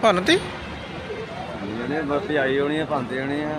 ਭੰਨਤੀ ਜਿਹੜੇ ਬੱਤੀ ਆਈ ਹੋਣੀ ਆ ਭੰਦੇ ਹੋਣੇ ਆ।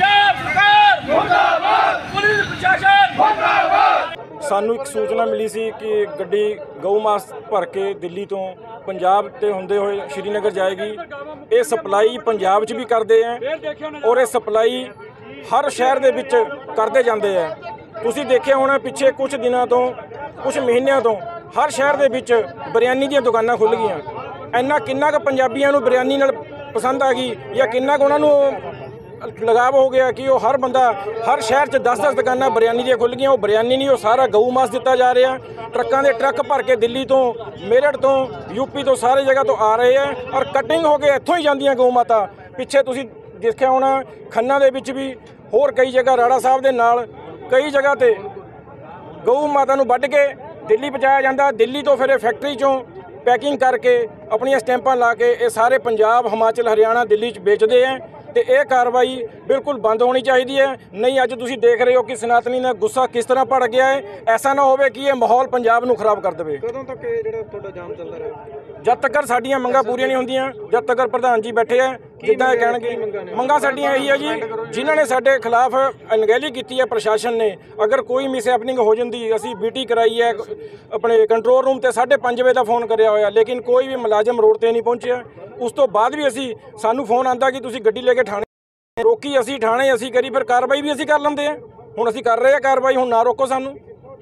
ਪੁਲਿਸ ਪ੍ਰਸ਼ਾਸਨ ਮੁਰਦਾਬਾਦ। ਸਾਨੂੰ ਇੱਕ ਸੂਚਨਾ ਮਿਲੀ ਸੀ ਕਿ ਗੱਡੀ ਗਊ ਮਾਸ ਭਰ ਕੇ ਦਿੱਲੀ ਤੋਂ ਪੰਜਾਬ ਤੇ ਹੁੰਦੇ ਹੋਏ ਸ਼੍ਰੀਨਗਰ ਜਾਏਗੀ। ਇਹ ਸਪਲਾਈ ਪੰਜਾਬ 'ਚ ਵੀ ਕਰਦੇ ਆ ਔਰ ਇਹ ਸਪਲਾਈ ਹਰ ਸ਼ਹਿਰ ਦੇ ਵਿੱਚ ਕਰਦੇ ਜਾਂਦੇ ਆ। ਤੁਸੀਂ ਦੇਖਿਆ ਹੋਣਾ ਪਿੱਛੇ ਕੁਝ ਦਿਨਾਂ ਤੋਂ ਕੁਝ ਮਹੀਨਿਆਂ ਤੋਂ ਹਰ ਸ਼ਹਿਰ ਦੇ ਵਿੱਚ ਬਿਰਿਆਨੀ ਦੀਆਂ ਦੁਕਾਨਾਂ ਖੁੱਲ੍ਹ ਗਈਆਂ। ਇੰਨਾ ਕਿੰਨਾ ਕੁ ਪੰਜਾਬੀਆਂ ਨੂੰ ਬਿਰਿਆਨੀ ਨਾਲ ਪਸੰਦ ਆ ਗਈ ਜਾਂ ਕਿੰਨਾ ਕੁ ਉਹਨਾਂ ਨੂੰ ਲਗਾਵ ਹੋ ਗਿਆ ਕਿ ਉਹ ਹਰ ਬੰਦਾ ਹਰ ਸ਼ਹਿਰ 'ਚ 10-10 ਦੁਕਾਨਾਂ ਬਿਰਿਆਨੀ ਦੀਆਂ ਖੁੱਲ੍ਹ ਗਈਆਂ। ਉਹ ਬਿਰਿਆਨੀ ਨਹੀਂ, ਉਹ ਸਾਰਾ ਗਊ ਮਾਸ ਦਿੱਤਾ ਜਾ ਰਿਹਾ। ਟਰੱਕਾਂ ਦੇ ਟਰੱਕ ਭਰ ਕੇ ਦਿੱਲੀ ਤੋਂ, ਮੇਰਠ ਤੋਂ, ਯੂਪੀ ਤੋਂ, ਸਾਰੇ ਜਗ੍ਹਾ ਤੋਂ ਆ ਰਹੇ ਆ ਔਰ ਕਟਿੰਗ ਹੋ ਕੇ ਇੱਥੋਂ ਹੀ ਜਾਂਦੀਆਂ ਗਊ ਮਾਤਾ। ਪਿੱਛੇ ਤੁਸੀਂ ਦੇਖਿਆ ਹੋਣਾ ਖੰਨਾ ਦੇ ਵਿੱਚ ਵੀ, ਹੋਰ ਕਈ ਜਗ੍ਹਾ ਰਾੜਾ ਸਾਹਿਬ ਦੇ ਨਾਲ ਕਈ ਜਗ੍ਹਾ ਤੇ ਗਊ ਮਾਤਾ ਨੂੰ ਵੱਢ ਕੇ ਦਿੱਲੀ ਪਹੁੰਚਾਇਆ ਜਾਂਦਾ। ਦਿੱਲੀ ਤੋਂ ਫਿਰ ਇਹ ਫੈਕਟਰੀ 'ਚੋਂ ਪੈਕਿੰਗ ਕਰਕੇ ਆਪਣੀਆਂ ਸਟੈਂਪਾਂ ਲਾ ਕੇ ਇਹ ਸਾਰੇ ਪੰਜਾਬ, ਹਿਮਾਚਲ, ਹਰਿਆਣਾ, ਦਿੱਲੀ 'ਚ ਵੇਚਦੇ ਆ। ਤੇ ਇਹ ਕਾਰਵਾਈ ਬਿਲਕੁਲ ਬੰਦ ਹੋਣੀ ਚਾਹੀਦੀ ਹੈ। ਨਹੀਂ ਅੱਜ ਤੁਸੀਂ ਦੇਖ ਰਹੇ ਹੋ ਕਿ ਸਨਾਤਨੀ ਦਾ ਗੁੱਸਾ ਕਿਸ ਤਰ੍ਹਾਂ ਭੜ ਗਿਆ ਹੈ। ਐਸਾ ਨਾ ਹੋਵੇ ਕਿ ਇਹ ਮਾਹੌਲ ਪੰਜਾਬ ਨੂੰ ਖਰਾਬ ਕਰ ਦੇਵੇ। ਕਦੋਂ ਤੱਕ ਇਹ ਜਿਹੜਾ ਤੁਹਾਡਾ ਜਾਮ ਚੱਲਦਾ ਰਹੇ? ਜਦ ਤੱਕ ਸਾਡੀਆਂ ਮੰਗਾਂ ਪੂਰੀਆਂ ਨਹੀਂ ਹੁੰਦੀਆਂ, ਜਦ ਤੱਕ ਪ੍ਰਧਾਨ ਜੀ ਬੈਠੇ ਆ ਜਿੱਦਾਂ ਇਹ ਕਹਿਣਗੇ। ਮੰਗਾਂ ਸਾਡੀਆਂ ਇਹੀ ਹੈ ਜੀ, ਜਿਨ੍ਹਾਂ ਨੇ ਸਾਡੇ ਖਿਲਾਫ ਅਣਗਹਿਲੀ ਕੀਤੀ ਹੈ ਪ੍ਰਸ਼ਾਸਨ ਨੇ, ਅਗਰ ਕੋਈ ਮਿਸਹੈਪਨਿੰਗ ਹੋ ਜਾਂਦੀ, ਅਸੀਂ BT ਕਰਾਈ ਹੈ ਆਪਣੇ ਕੰਟਰੋਲ ਰੂਮ ਤੇ 5:30 ਵਜੇ ਦਾ ਫੋਨ ਕਰਿਆ ਹੋਇਆ, ਲੇਕਿਨ ਕੋਈ ਵੀ ਮੁਲਾਜ਼ਮ ਰੋਡ ਤੇ ਨਹੀਂ ਪਹੁੰਚਿਆ। ਉਸ ਤੋਂ ਬਾਅਦ ਵੀ ਸਾਨੂੰ ਫੋਨ ਆਂਦਾ ਕਿ ਤੁਸੀਂ ਗੱਡੀ ਲੈ ਕੇ ਥਾਣੇ ਰੋਕੀ। ਅਸੀਂ ਥਾਣੇ ਅਸੀਂ ਕਰੀ, ਫਿਰ ਕਾਰਵਾਈ ਵੀ ਅਸੀਂ ਕਰ ਲੈਂਦੇ ਆ। ਹੁਣ ਅਸੀਂ ਕਰ ਰਹੇ ਆ ਕਾਰਵਾਈ, ਹੁਣ ਨਾ ਰੋਕੋ ਸਾਨੂੰ।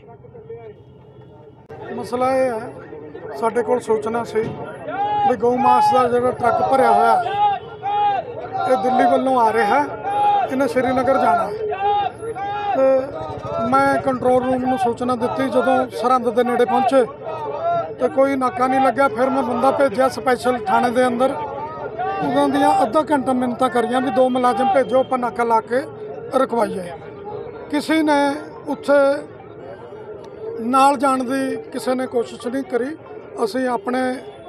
ਮਸਲਾ ਇਹ ਹੈ, ਸਾਡੇ ਕੋਲ ਸੂਚਨਾ ਸੀ ਵੀ ਗਊ ਮਾਸ ਦਾ ਜਿਹੜਾ ਟਰੱਕ ਭਰਿਆ ਹੋਇਆ ਇਹ ਦਿੱਲੀ ਵੱਲੋਂ ਆ ਰਿਹਾ, ਇਹਨੇ ਸ਼੍ਰੀਨਗਰ ਜਾਣਾ। ਤੇ ਮੈਂ ਕੰਟਰੋਲ ਰੂਮ ਨੂੰ ਸੂਚਨਾ ਦਿੱਤੀ। ਜਦੋਂ ਸਰਹੰਦ ਦੇ ਨੇੜੇ ਪਹੁੰਚੇ ਤੇ ਕੋਈ ਨਾਕਾ ਨਹੀਂ ਲੱਗਿਆ। ਫਿਰ ਮੈਂ ਬੰਦਾ ਭੇਜਿਆ ਸਪੈਸ਼ਲ ਥਾਣੇ ਦੇ ਅੰਦਰ। ਉਹਨਾਂ ਦੀਆਂ ਅੱਧਾ ਘੰਟਾ ਮਿੰਨਤਾਂ ਕਰੀਆਂ ਵੀ 2 ਮੁਲਾਜ਼ਮ ਭੇਜੋ, ਆਪਾਂ ਨਾਕਾ ਲਾ ਕੇ ਰਖਵਾਈਏ। ਕਿਸੇ ਨੇ ਉੱਥੇ ਨਾਲ ਜਾਣ ਦੀ ਕਿਸੇ ਨੇ ਕੋਸ਼ਿਸ਼ ਨਹੀਂ ਕਰੀ। ਅਸੀਂ ਆਪਣੇ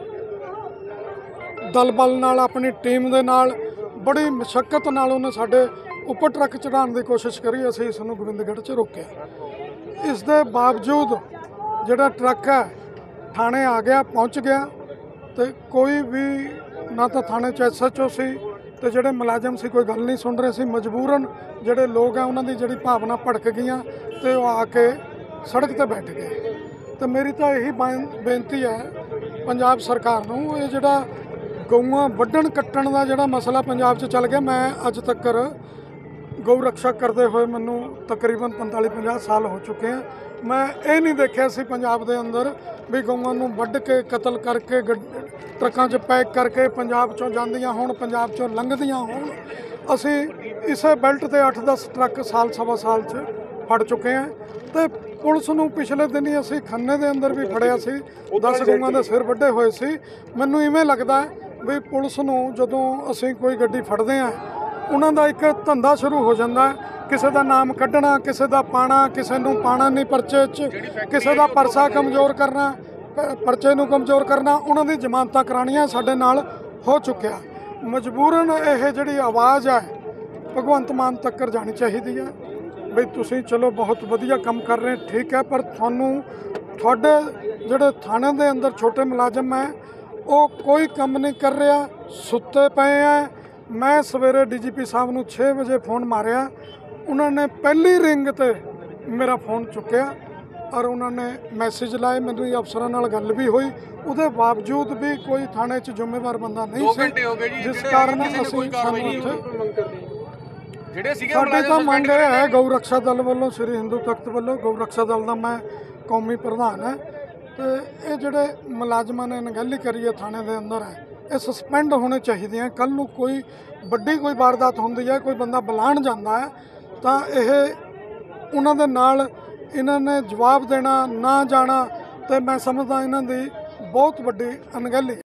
ਦਲ ਬਲ ਨਾਲ, ਆਪਣੀ ਟੀਮ ਦੇ ਨਾਲ ਬੜੀ ਮੁਸ਼ੱਕਤ ਨਾਲ ਉਹਨੇ ਸਾਡੇ ਉੱਪਰ ਟਰੱਕ ਚੜਾਉਣ ਦੀ ਕੋਸ਼ਿਸ਼ ਕਰੀ। ਅਸੀਂ ਇਸ ਨੂੰ ਗੋਬਿੰਦਗੜ੍ਹ 'ਚ ਰੋਕਿਆ। ਇਸ ਦੇ ਬਾਵਜੂਦ ਜਿਹੜਾ ਟਰੱਕ ਹੈ ਥਾਣੇ ਆ ਗਿਆ, ਪਹੁੰਚ ਗਿਆ। ਤੇ ਕੋਈ ਵੀ ਨਾ ਤਾਂ ਥਾਣੇ 'ਚ SHO ਸੀ ਤੇ ਜਿਹੜੇ ਮੁਲਾਜ਼ਮ ਸੀ ਕੋਈ ਗੱਲ ਨਹੀਂ ਸੁਣ ਰਹੇ ਸੀ। ਮਜਬੂਰਨ ਜਿਹੜੇ ਲੋਕ ਆ ਉਹਨਾਂ ਦੀ ਜਿਹੜੀ ਭਾਵਨਾ ਭੜਕ ਗਈਆਂ ਤੇ ਉਹ ਆ ਕੇ ਸੜਕ ਤੇ ਬੈਠ ਗਏ। ਤੇ ਮੇਰੀ ਤਾਂ ਇਹੀ ਬੇਨਤੀ ਹੈ ਪੰਜਾਬ ਸਰਕਾਰ ਨੂੰ, ਇਹ ਜਿਹੜਾ ਗਊਆਂ ਵੱਢਣ ਕੱਟਣ ਦਾ ਜਿਹੜਾ ਮਸਲਾ ਪੰਜਾਬ 'ਚ ਚੱਲ ਗਿਆ, ਮੈਂ ਅੱਜ ਤੱਕ ਗਊ ਰੱਖਿਆ ਕਰਦੇ ਹੋਏ ਮੈਨੂੰ ਤਕਰੀਬਨ 45-50 ਸਾਲ ਹੋ ਚੁੱਕੇ ਆ। ਮੈਂ ਇਹ ਨਹੀਂ ਦੇਖਿਆ ਸੀ ਪੰਜਾਬ ਦੇ ਅੰਦਰ ਵੀ ਗਊਆਂ ਨੂੰ ਵੱਢ ਕੇ ਕਤਲ ਕਰਕੇ ਟਰੱਕਾਂ 'ਚ ਪੈਕ ਕਰਕੇ ਪੰਜਾਬ 'ਚੋਂ ਜਾਂਦੀਆਂ ਹੋਣ, ਪੰਜਾਬ 'ਚੋਂ ਲੰਘਦੀਆਂ ਹੋਣ। ਅਸੀਂ ਇਸੇ ਬੈਲਟ ਤੇ 8-10 ਟਰੱਕ ਸਾਲ ਸਵਾ ਸਾਲ 'ਚ ਫੜ ਚੁੱਕੇ ਹਾਂ। ਤੇ ਪੁਲਿਸ ਨੂੰ ਪਿਛਲੇ ਦਿਨੀ ਅਸੀਂ ਖੰਨੇ ਦੇ ਅੰਦਰ ਵੀ ਫੜਿਆ ਸੀ, 10 ਗਊਆਂ ਦੇ ਸਿਰ ਵੱਢੇ ਹੋਏ ਸੀ। ਮੈਨੂੰ ਇਵੇਂ ਲੱਗਦਾ ਵੀ ਪੁਲਿਸ ਨੂੰ ਜਦੋਂ ਅਸੀਂ ਕੋਈ ਗੱਡੀ ਫੜਦੇ ਹਾਂ, ਉਹਨਾਂ ਦਾ ਇੱਕ ਧੰਦਾ ਸ਼ੁਰੂ ਹੋ ਜਾਂਦਾ, ਕਿਸੇ ਦਾ ਨਾਮ ਕੱਢਣਾ, ਕਿਸੇ ਦਾ ਪਾਣਾ, ਕਿਸੇ ਨੂੰ ਪਾਣਾ ਨਹੀਂ ਪਰਚੇ 'ਚ, ਕਿਸੇ ਦਾ ਪਰਚਾ ਕਮਜ਼ੋਰ ਕਰਨਾ, ਪਰਚੇ ਨੂੰ ਕਮਜ਼ੋਰ ਕਰਨਾ, ਉਹਨਾਂ ਦੀ ਜ਼ਮਾਨਤਾਂ ਕਰਾਉਣੀਆਂ ਸਾਡੇ ਨਾਲ ਹੋ ਚੁੱਕਿਆ। ਮਜਬੂਰਨ ਇਹ ਜਿਹੜੀ ਆਵਾਜ਼ ਹੈ ਭਗਵੰਤ ਮਾਨ ਤੱਕ ਜਾਣੀ ਚਾਹੀਦੀ ਹੈ ਵੀ ਤੁਸੀਂ ਚਲੋ ਬਹੁਤ ਵਧੀਆ ਕੰਮ ਕਰ ਰਹੇ, ਠੀਕ ਹੈ, ਪਰ ਤੁਹਾਡੇ ਜਿਹੜੇ ਥਾਣੇ ਦੇ ਅੰਦਰ ਛੋਟੇ ਮੁਲਾਜ਼ਮ ਹੈ ਉਹ ਕੋਈ ਕੰਮ ਨਹੀਂ ਕਰ ਰਿਹਾ, ਸੁੱਤੇ ਪਏ ਹੈ। ਮੈਂ ਸਵੇਰੇ DGP ਸਾਹਿਬ ਨੂੰ 6 ਵਜੇ ਫੋਨ ਮਾਰਿਆ, ਉਹਨਾਂ ਨੇ ਪਹਿਲੀ ਰਿੰਗ ਤੇ ਮੇਰਾ ਫੋਨ ਚੁੱਕਿਆ ਔਰ ਉਹਨਾਂ ਨੇ ਮੈਸੇਜ ਲਾਏ। ਮੈਨੂੰ ਇਹ ਅਫਸਰਾਂ ਨਾਲ ਗੱਲ ਵੀ ਹੋਈ, ਉਹਦੇ ਬਾਵਜੂਦ ਵੀ ਕੋਈ ਥਾਣੇ 'ਚ ਜ਼ਿੰਮੇਵਾਰ ਬੰਦਾ ਨਹੀਂ ਸੀ, ਜਿਸ ਕਾਰਨ ਅਸੀਂ ਸਾਨੂੰ ਸਾਡੇ ਤਾਂ ਮੰਗ ਇਹ ਹੈ ਗਊ ਰੱਖਿਆ ਦਲ ਵੱਲੋਂ, ਸ਼੍ਰੀ ਹਿੰਦੂ ਤਖਤ ਵੱਲੋਂ ਗਊ ਰੱਖਿਆ ਦਲ ਦਾ ਮੈਂ ਕੌਮੀ ਪ੍ਰਧਾਨ ਹੈ। ਤੇ ਇਹ ਜਿਹੜੇ ਮੁਲਾਜ਼ਮਾਂ ਨੇ ਅਣਗਹਿਲੀ ਕਰੀ ਹੈ ਥਾਣੇ ਦੇ ਅੰਦਰ ਹੈ, ਇਹ ਸਸਪੈਂਡ ਹੋਣੇ ਚਾਹੀਦੇ ਆ। ਕੱਲ੍ਹ ਨੂੰ ਕੋਈ ਵੱਡੀ ਕੋਈ ਵਾਰਦਾਤ ਹੁੰਦੀ ਹੈ, ਕੋਈ ਬੰਦਾ ਬੁਲਾਉਣ ਜਾਂਦਾ ਹੈ ਤਾਂ ਇਹ ਉਹਨਾਂ ਦੇ ਨਾਲ ਇਹਨਾਂ ਨੇ ਜਵਾਬ ਦੇਣਾ ਨਾ ਜਾਣਾ, ਤੇ ਮੈਂ ਸਮਝਦਾ ਇਹਨਾਂ ਦੀ ਬਹੁਤ ਵੱਡੀ ਅਣਗਹਿਲੀ